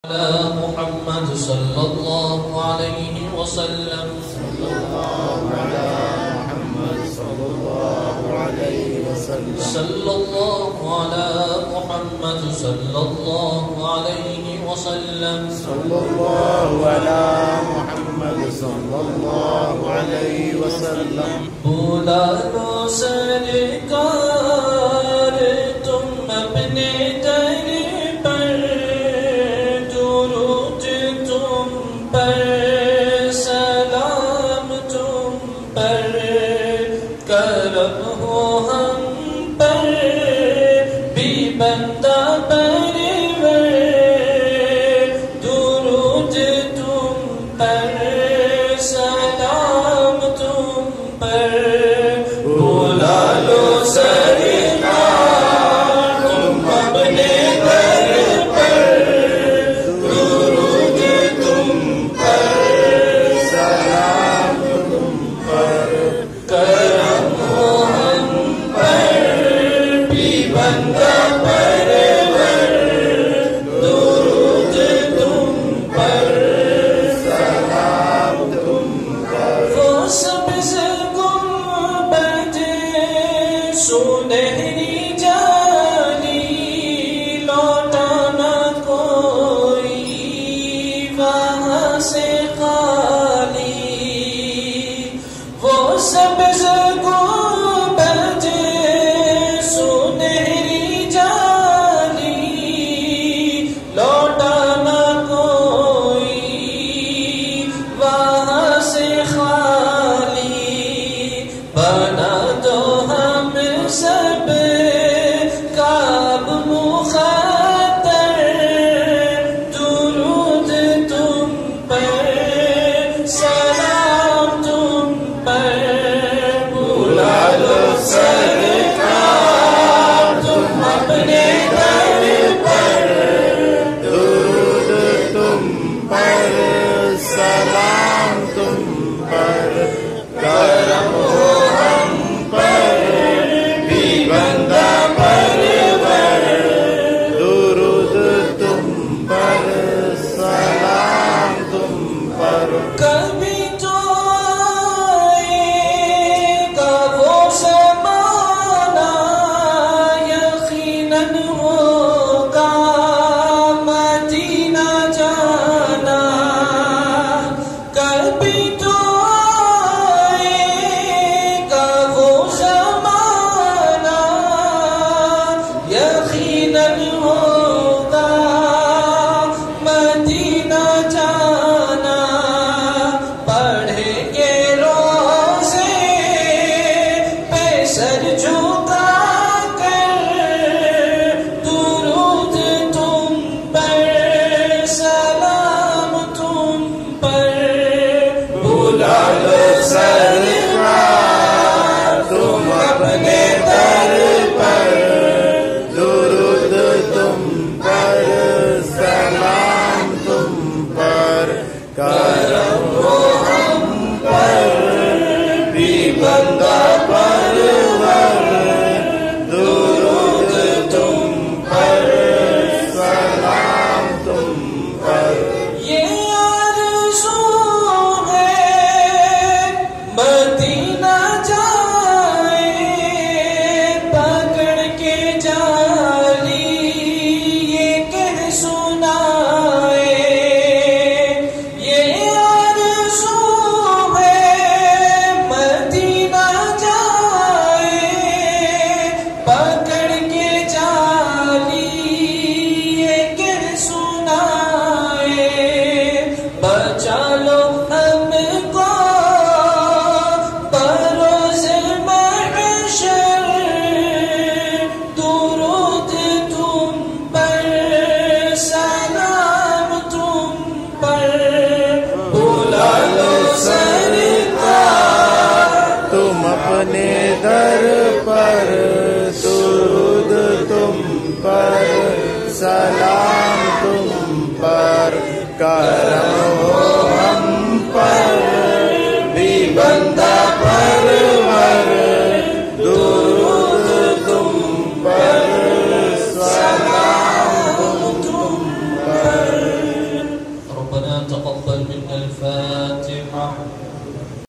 محمد صلی اللہ علیہ وسلم صلی اللہ علی محمد صلی اللہ علیہ وسلم صلی اللہ علی محمد صلی اللہ علیہ وسلم صلی اللہ علی محمد صلی اللہ علیہ وسلم بولا لو سرکار تم اپنے در پر درود تم پر سلام تم پر کرم ہو ہم پر بھی بندہ پرور درود تم پر سلام تم پر بولا لو سرکار تم اپنے در پر درود تم پر سلام تم پر کرم ہو ہم پر بھی بندہ پرور درود تم پر سلام تم پر وہ سبز گنبد سنہری جالی لوٹانا کوئی وہاں سے خالی وہ سبز گنبد سنہری جالی لوٹانا کوئی وہاں سے خالی بنا دو ہم سب کا اب مخاطر درود تم پر سلام تم پر بلا لو سرکار تم اپنے در پر درود تم پر سلام تم پر کرم ہو ہم پر بھی بندہ پرور درود تم پر سلام تم پر کبھی تو آئے گا وہ زمانہ یقیناً ہوگا مدینہ جانا کبھی تو آئے گا وہ زمانہ یقیناً ہوگا مدینہ جانا پڑھیں گے روزے پہ سر جھکا کر درود تم پر سلام تم پر بلا لو سرکار تم اپنے در پر درود تم پر سلام تم پر کرم ہو ہم پر بھی بندہ پرور درود تم پر سلام تم پر یہ آرزو ہے مدینہ جائے پکڑ کے جالی یہ کہہ سنائے یہ آرزو ہے مدینہ جائے پکڑ کے جالی یہ کہہ سنائے بچا لو ہم کو بروز محشر درود تم پر سلام تم پر بلا لو سرکار تم اپنے در پر درود تم پر سلام تم پر کرم ہو ہم پر بھی بندہ پرور درود تم پر سلام تم پر الفاتحة.